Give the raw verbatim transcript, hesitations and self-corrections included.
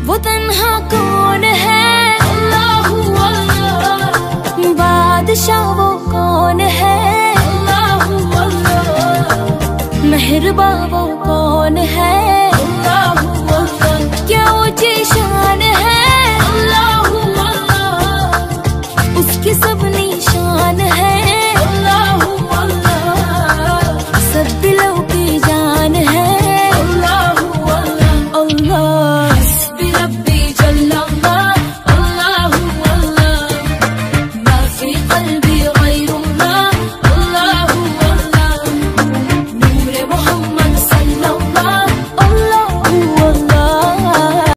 वो तन्हा कौन है? अल्लाहू अल्लाह। बादशाह वो कौन है? अल्लाहू अल्लाह। मेहरबान वो कौन है? अल्लाहू अल्लाह। क्या